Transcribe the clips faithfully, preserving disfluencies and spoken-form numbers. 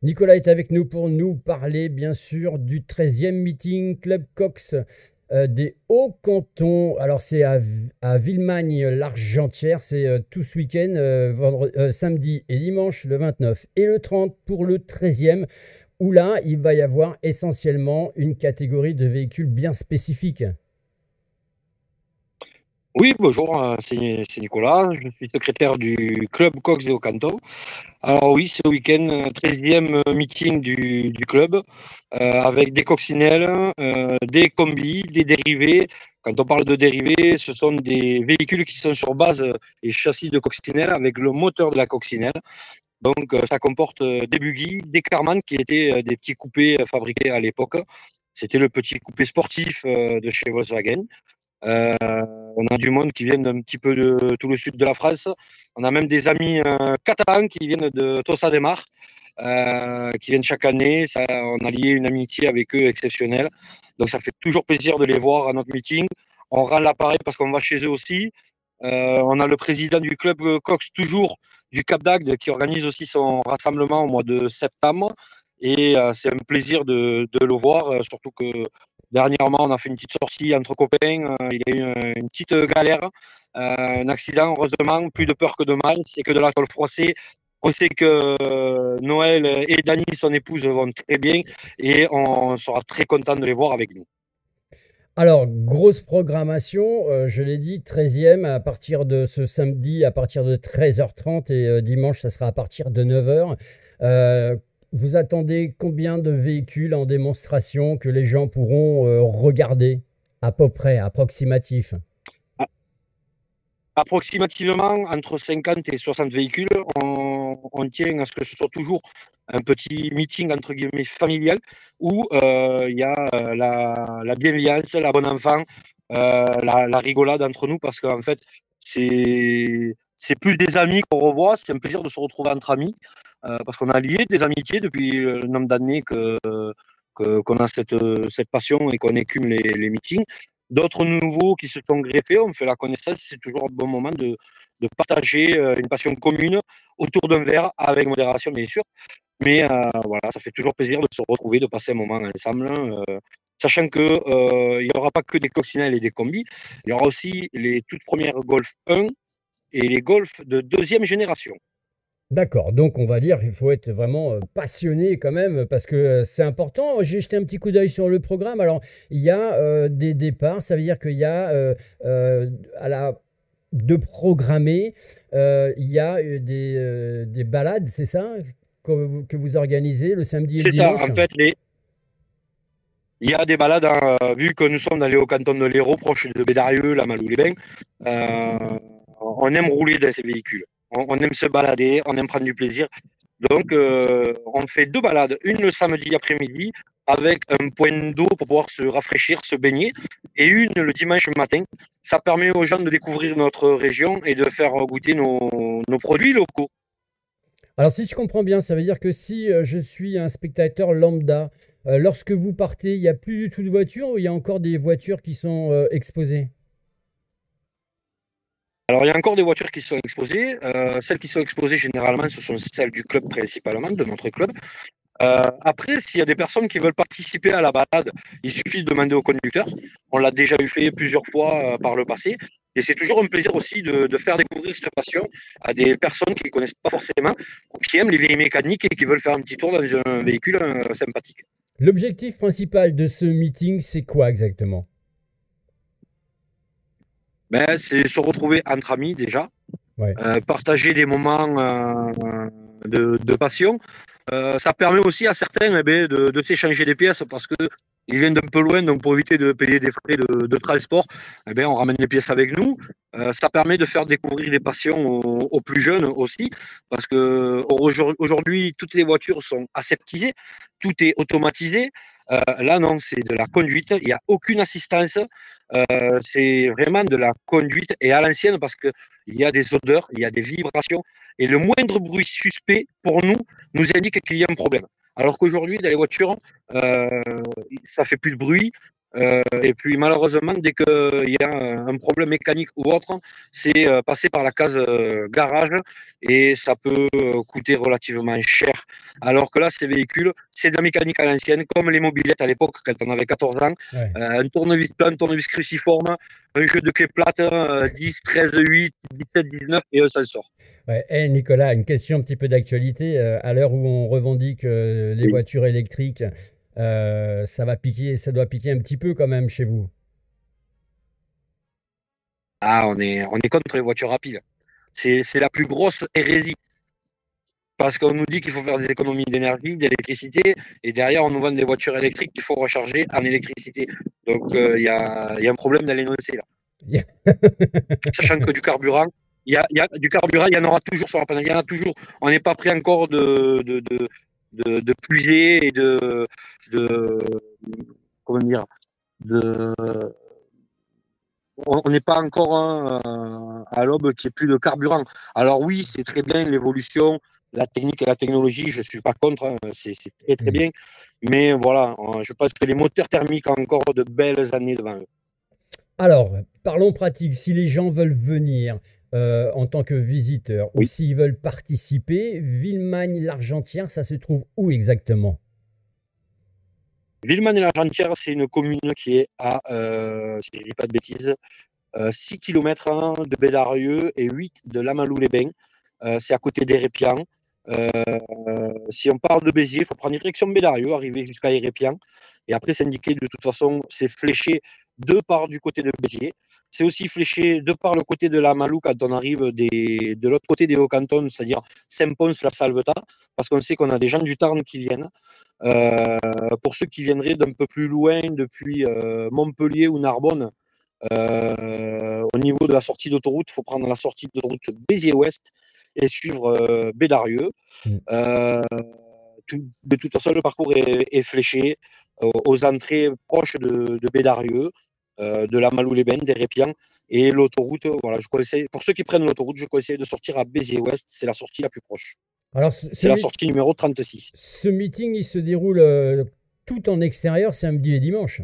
Nicolas est avec nous pour nous parler, bien sûr, du treizième meeting Club Cox euh, des Hauts-Cantons. Alors, c'est à, V- à Villemagne-l'Argentière. C'est euh, tout ce week-end, euh, vendre- euh, samedi et dimanche, le vingt-neuf et le trente pour le treizième, où là, il va y avoir essentiellement une catégorie de véhicules bien spécifiques. Oui, bonjour, euh, c'est c'est Nicolas, je suis secrétaire du club Coq au Canton. Alors oui, ce week-end, euh, treizième meeting du, du club, euh, avec des coccinelles, euh, des combis, des dérivés. Quand on parle de dérivés, ce sont des véhicules qui sont sur base et châssis de coccinelle avec le moteur de la coccinelle. Donc euh, ça comporte euh, des buggy, des Karmann qui étaient euh, des petits coupés euh, fabriqués à l'époque. C'était le petit coupé sportif euh, de chez Volkswagen. Euh, on a du monde qui vient d'un petit peu de tout le sud de la France. On a même des amis euh, catalans qui viennent de Tossa de Mar, euh, qui viennent chaque année. Ça, on a lié une amitié avec eux exceptionnelle. Donc ça fait toujours plaisir de les voir à notre meeting. On rend l'appareil parce qu'on va chez eux aussi. Euh, on a le président du club Cox toujours du Cap d'Agde qui organise aussi son rassemblement au mois de septembre. Et euh, c'est un plaisir de, de le voir, euh, surtout que dernièrement, on a fait une petite sortie entre copains. Euh, il y a eu une, une petite galère, euh, un accident. Heureusement, plus de peur que de mal. C'est que de l'alcool froissé. On sait que euh, Noël et Dany, son épouse, vont très bien et on sera très content de les voir avec nous. Alors, grosse programmation, euh, je l'ai dit, treizième à partir de ce samedi, à partir de treize heures trente et euh, dimanche, ça sera à partir de neuf heures. Euh, vous attendez combien de véhicules en démonstration que les gens pourront euh, regarder à peu près, approximatif? Approximativement entre cinquante et soixante véhicules. On, on tient à ce que ce soit toujours un petit meeting entre guillemets familial où euh, il y a euh, la, la bienveillance, la bonne enfant, euh, la, la rigolade entre nous parce qu'en fait, c'est c'est plus des amis qu'on revoit, c'est un plaisir de se retrouver entre amis euh, parce qu'on a lié des amitiés depuis le nombre d'années que, que, qu'on a cette, cette passion et qu'on écume les, les meetings. D'autres nouveaux qui se sont greffés, on fait la connaissance, c'est toujours un bon moment de, de partager euh, une passion commune autour d'un verre, avec modération bien sûr. Mais euh, voilà, ça fait toujours plaisir de se retrouver, de passer un moment ensemble. Euh, sachant qu'il euh, n'y aura pas que des coccinelles et des combis, il y aura aussi les toutes premières Golf un et les Golf de deuxième génération. D'accord, donc on va dire qu'il faut être vraiment euh, passionné quand même parce que euh, c'est important. J'ai jeté un petit coup d'œil sur le programme. Alors, il y a euh, des départs, ça veut dire qu'il y a euh, euh, à la de programmer, euh, il y a euh, des, euh, des balades, c'est ça, que vous, que vous organisez le samedi et le C'est ça, dimanche? en fait, les, il y a des balades, hein, euh, vu que nous sommes dans les canton de l'Hérault, proche de Bédarieux, la Malou-les-Bains, euh, on aime rouler dans ces véhicules. On, on, aime se balader, on aime prendre du plaisir. Donc, euh, on fait deux balades, une le samedi après-midi avec un point d'eau pour pouvoir se rafraîchir, se baigner, et une le dimanche matin. Ça permet aux gens de découvrir notre région et de faire goûter nos, nos produits locaux. Alors si je comprends bien, ça veut dire que si euh, je suis un spectateur lambda, euh, lorsque vous partez, il n'y a plus du tout de voitures ou il y a encore des voitures qui sont euh, exposées? Alors, il y a encore des voitures qui sont exposées. Euh, celles qui sont exposées, généralement, ce sont celles du club principalement, de notre club. Euh, après, s'il y a des personnes qui veulent participer à la balade, il suffit de demander au conducteur. On l'a déjà eu fait plusieurs fois euh, par le passé. Et c'est toujours un plaisir aussi de, de faire découvrir cette passion à des personnes qui ne connaissent pas forcément ou qui aiment les vieilles mécaniques et qui veulent faire un petit tour dans un véhicule euh, sympathique. L'objectif principal de ce meeting, c'est quoi exactement? Ben, c'est se retrouver entre amis déjà, Ouais. euh, partager des moments euh, de, de passion. Euh, ça permet aussi à certains eh bien, de, de s'échanger des pièces parce que ils viennent d'un peu loin, donc pour éviter de payer des frais de, de transport, eh bien, on ramène les pièces avec nous. Euh, ça permet de faire découvrir des passions aux, aux plus jeunes aussi, parce que aujourd'hui, toutes les voitures sont aseptisées, tout est automatisé. Euh, là, non, c'est de la conduite, il n'y a aucune assistance. Euh, c'est vraiment de la conduite et à l'ancienne parce qu'il y a des odeurs, il y a des vibrations, et le moindre bruit suspect pour nous nous indique qu'il y a un problème. Alors qu'aujourd'hui, dans les voitures, euh, ça fait plus de bruit. Euh, et puis malheureusement, dès qu'il y a un problème mécanique ou autre, c'est euh, passer par la case euh, garage et ça peut euh, coûter relativement cher. Alors que là, ces véhicules, c'est de la mécanique à l'ancienne, comme les mobylettes à l'époque, quand on avait quatorze ans. Ouais. Euh, un tournevis plat, un tournevis cruciforme, un jeu de clés plates, euh, dix, treize, huit, dix-sept, dix-neuf, et eux, ça sort. Ouais. Eh, Nicolas, une question un petit peu d'actualité. euh, à l'heure où on revendique euh, les Oui. voitures électriques, euh, ça va piquer, ça doit piquer un petit peu quand même chez vous. Ah, on est, on est contre les voitures rapides. C'est c'est la plus grosse hérésie. Parce qu'on nous dit qu'il faut faire des économies d'énergie, d'électricité, et derrière, on nous vend des voitures électriques qu'il faut recharger en électricité. Donc, il euh, y, a, y, a un problème dans l'énoncé, là. Sachant que du carburant, il y a, y a du carburant, il y en aura toujours sur la planète. Il y en a toujours. On n'est pas prêt encore de, de, de, de, de puiser et de, de. Comment dire de, on n'est pas encore hein, à l'aube qu'il n'y ait plus de carburant. Alors oui, c'est très bien l'évolution, la technique et la technologie, je ne suis pas contre, hein, c'est très très Hmm. bien. Mais voilà, je pense que les moteurs thermiques ont encore de belles années devant eux. Alors, parlons pratique. Si les gens veulent venir euh, en tant que visiteurs ou Oui. s'ils veulent participer, Villemagne-l'Argentière, ça se trouve où exactement? Villemagne-l'Argentière, c'est une commune qui est à, euh, si je ne dis pas de bêtises, euh, six kilomètres hein, de Bédarieux et huit de Lamalou-les-Bains. Euh, c'est à côté d'Hérépian. Euh, si on part de Béziers, il faut prendre direction Bédarieux, arriver jusqu'à Hérépian. Et après, c'est indiqué de toute façon, c'est fléché de part du côté de Béziers. C'est aussi fléché de par le côté de la Malou quand on arrive des, de l'autre côté des Hauts-Cantons, c'est-à-dire Saint-Pons-la-Salvetat, parce qu'on sait qu'on a des gens du Tarn qui viennent. Euh, pour ceux qui viendraient d'un peu plus loin, depuis euh, Montpellier ou Narbonne, euh, au niveau de la sortie d'autoroute, il faut prendre la sortie d'autoroute Béziers-Ouest et suivre euh, Bédarieux. Hmm. Euh, tout, de toute façon, le parcours est, est fléché euh, aux entrées proches de, de Bédarieux, euh, de la Malou-les-Bains, des Répians. Et l'autoroute, voilà, je conseille, pour ceux qui prennent l'autoroute, je conseille de sortir à Béziers-Ouest, c'est la sortie la plus proche. Alors, ce, ce C'est la mi- sortie numéro trente-six. ce meeting, il se déroule euh, tout en extérieur samedi et dimanche.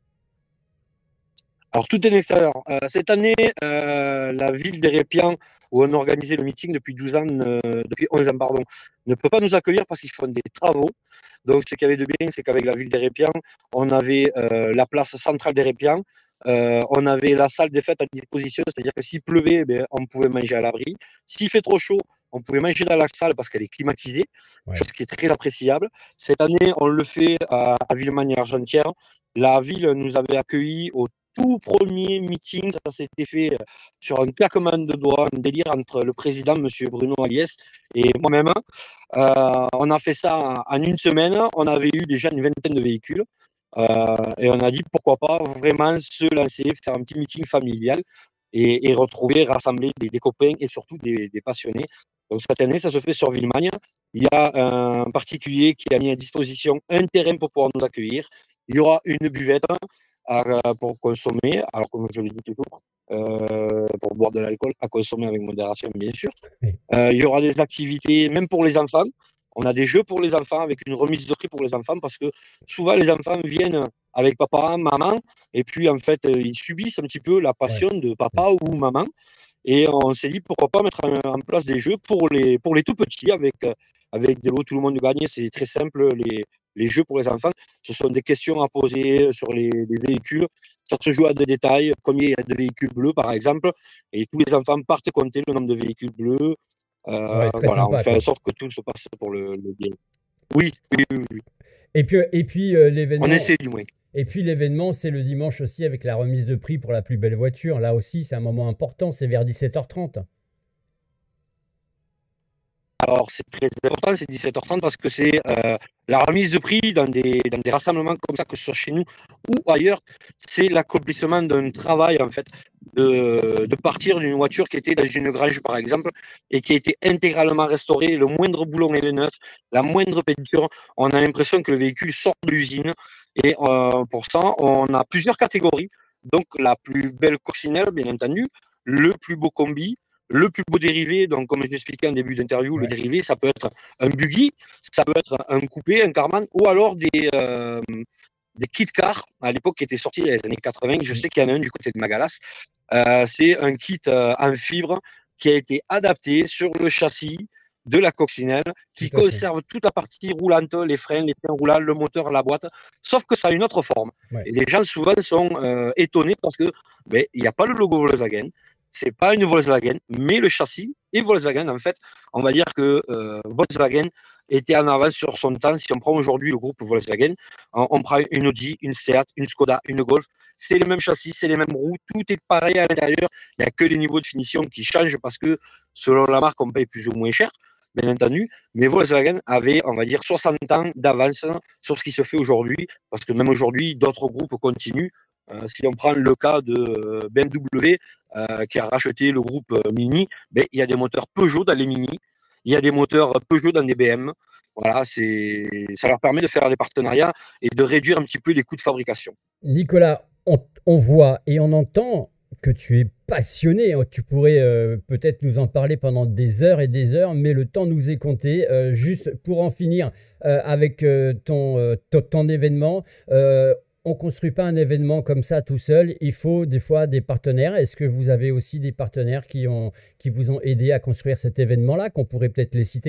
Alors, tout est en extérieur. Euh, cette année, euh, la ville d'Hérépian, où on a organisé le meeting depuis douze ans, euh, depuis onze ans, pardon, ne peut pas nous accueillir parce qu'ils font des travaux. Donc, ce qu'il y avait de bien, c'est qu'avec la ville d'Hérépian, on avait euh, la place centrale d'Hérépian, euh, on avait la salle des fêtes à disposition, c'est-à-dire que s'il pleuvait, eh on pouvait manger à l'abri. S'il fait trop chaud, on pouvait manger dans la salle parce qu'elle est climatisée, Ouais. chose qui est très appréciable. Cette année, on le fait à, à Villemagne-Argentière. La ville nous avait accueillis au tout premier meeting, ça s'était fait sur un claquement de doigts, un délire entre le président, M. Bruno Aliès, et moi-même. Euh, on a fait ça en une semaine. On avait eu déjà une vingtaine de véhicules. Euh, et on a dit pourquoi pas vraiment se lancer, faire un petit meeting familial et, et retrouver, rassembler des, des, copains et surtout des, des passionnés. Donc cette année, ça se fait sur Villemagne. Il y a un particulier qui a mis à disposition un terrain pour pouvoir nous accueillir. Il y aura une buvette à, pour consommer. Alors, comme je l'ai dit toujours, euh, pour boire de l'alcool, à consommer avec modération, bien sûr. Oui. Euh, il y aura des activités, même pour les enfants. On a des jeux pour les enfants avec une remise de prix pour les enfants parce que souvent les enfants viennent avec papa, maman, et puis en fait, ils subissent un petit peu la passion Ouais. de papa ou maman. Et on s'est dit pourquoi pas mettre en place des jeux pour les, pour les tout petits avec, avec des lots, tout le monde gagne. C'est très simple, les, les jeux pour les enfants. Ce sont des questions à poser sur les, les véhicules. Ça se joue à des détails, combien il y a de véhicules bleus par exemple. Et tous les enfants partent compter le nombre de véhicules bleus. Euh, Ouais, très voilà, on sympa, fait en quoi. sorte que tout se passe pour le, le bien. Oui, oui, oui, oui. Et puis, et puis euh, On l'événement. essaie du moins. Et puis l'événement, c'est le dimanche aussi avec la remise de prix pour la plus belle voiture. Là aussi, c'est un moment important, c'est vers dix-sept heures trente. Alors, c'est très important, c'est dix-sept heures trente parce que c'est euh, la remise de prix dans des, dans des rassemblements comme ça, que ce soit chez nous ou ailleurs. C'est l'accomplissement d'un travail, en fait, de, de partir d'une voiture qui était dans une grange, par exemple, et qui a été intégralement restaurée. Le moindre boulon est neuf, la moindre peinture. On a l'impression que le véhicule sort de l'usine. Et euh, pour ça, on a plusieurs catégories. Donc, la plus belle coccinelle, bien entendu, le plus beau combi, le plus beau dérivé, donc comme je l'expliquais en début d'interview, ouais. Le dérivé, ça peut être un buggy, ça peut être un coupé, un Karmann, ou alors des, euh, des kit cars à l'époque qui étaient sortis dans les années quatre-vingts. Je sais qu'il y en a un du côté de Magalas. Euh, c'est un kit euh, en fibre qui a été adapté sur le châssis de la coccinelle, qui conserve toute la partie roulante, les freins, les freins roulants, le moteur, la boîte, sauf que ça a une autre forme. Ouais. Et les gens souvent sont euh, étonnés parce que ben, il n'y a pas le logo Volkswagen, c'est pas une Volkswagen, mais le châssis est Volkswagen. En fait, on va dire que euh, Volkswagen était en avance sur son temps. Si on prend aujourd'hui le groupe Volkswagen, on, on prend une Audi, une Seat, une Skoda, une Golf, c'est les mêmes châssis, c'est les mêmes roues, tout est pareil à l'intérieur. Il n'y a que les niveaux de finition qui changent parce que selon la marque, on paye plus ou moins cher, bien entendu. Mais Volkswagen avait, on va dire, soixante ans d'avance sur ce qui se fait aujourd'hui, parce que même aujourd'hui, d'autres groupes continuent. Euh, si on prend le cas de B M W euh, qui a racheté le groupe Mini, ben, il y a des moteurs Peugeot dans les Mini, il y a des moteurs Peugeot dans des B M. Voilà, c'est, ça leur permet de faire des partenariats et de réduire un petit peu les coûts de fabrication. Nicolas, on, on voit et on entend que tu es passionné. Tu pourrais euh, peut-être nous en parler pendant des heures et des heures, mais le temps nous est compté. Euh, juste pour en finir euh, avec euh, ton, euh, ton, ton événement, euh, on ne construit pas un événement comme ça tout seul. Il faut des fois des partenaires. Est-ce que vous avez aussi des partenaires qui, ont, qui vous ont aidé à construire cet événement-là, qu'on pourrait peut-être les citer ?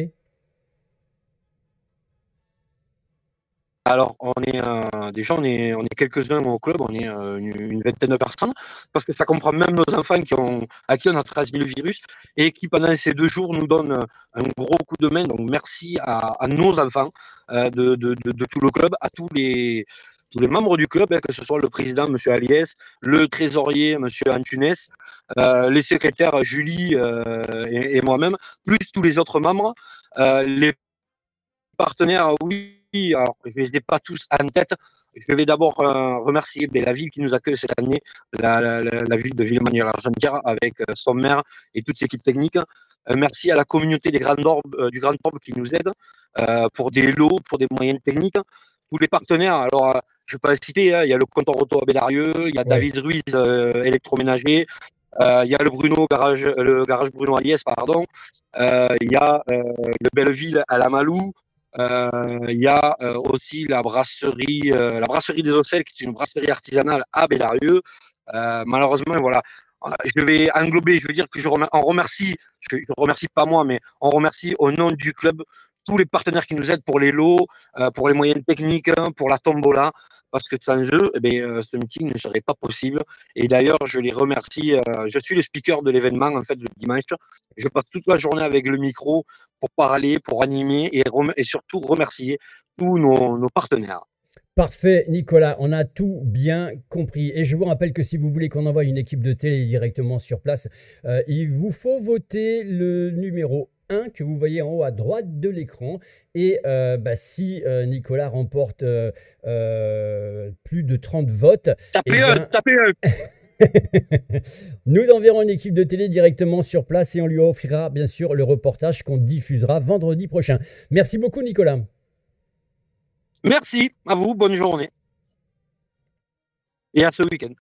Alors, on est euh, déjà, on est, on est quelques-uns au club, on est euh, une, une vingtaine de personnes, parce que ça comprend même nos enfants qui ont, à qui on a transmis le virus et qui, pendant ces deux jours, nous donnent un gros coup de main. Donc, merci à, à nos enfants euh, de, de, de, de tout le club, à tous les, tous les membres du club, hein, que ce soit le président, M. Aliès, le trésorier, M. Antunes, euh, les secrétaires, Julie euh, et, et moi-même, plus tous les autres membres, euh, les partenaires, oui. Alors, je ne les ai pas tous en tête. Je vais d'abord euh, remercier ben, la ville qui nous accueille cette année, la, la, la, la ville de Villemagne-l'Argentière, avec euh, son maire et toute l'équipe technique. Euh, merci à la communauté des Grandes Orbes, euh, du Grand Orbe qui nous aide euh, pour des lots, pour des moyens techniques. Tous les partenaires, alors euh, je ne vais pas les citer, hein, il y a le comptoir auto à Bellarieux, il y a ouais. David Ruiz, euh, électroménager, euh, il y a le Bruno garage, le garage Bruno Aliès, pardon, euh, il y a euh, le Belleville à la Malou. Il euh, y a euh, aussi la brasserie, euh, la brasserie des Ocelles, qui est une brasserie artisanale à Bellarieux. Euh, malheureusement, voilà, je vais englober, je veux dire que je remercie, on remercie, je, je remercie pas moi, mais on remercie au nom du club tous les partenaires qui nous aident pour les lots, euh, pour les moyens techniques, pour la tombola, parce que sans eux, eh bien, euh, ce meeting ne serait pas possible. Et d'ailleurs, je les remercie. Euh, je suis le speaker de l'événement, en fait, le dimanche. Je passe toute la journée avec le micro pour parler, pour animer et, rem et surtout remercier tous nos, nos partenaires. Parfait, Nicolas, on a tout bien compris. Et je vous rappelle que si vous voulez qu'on envoie une équipe de télé directement sur place, euh, il vous faut voter le numéro un que vous voyez en haut à droite de l'écran. Et euh, bah, si euh, Nicolas remporte euh, euh, plus de trente votes, tapez eh un, tapez un. Nous enverrons une équipe de télé directement sur place et on lui offrira bien sûr le reportage qu'on diffusera vendredi prochain. Merci beaucoup, Nicolas. Merci à vous, bonne journée et à ce week-end.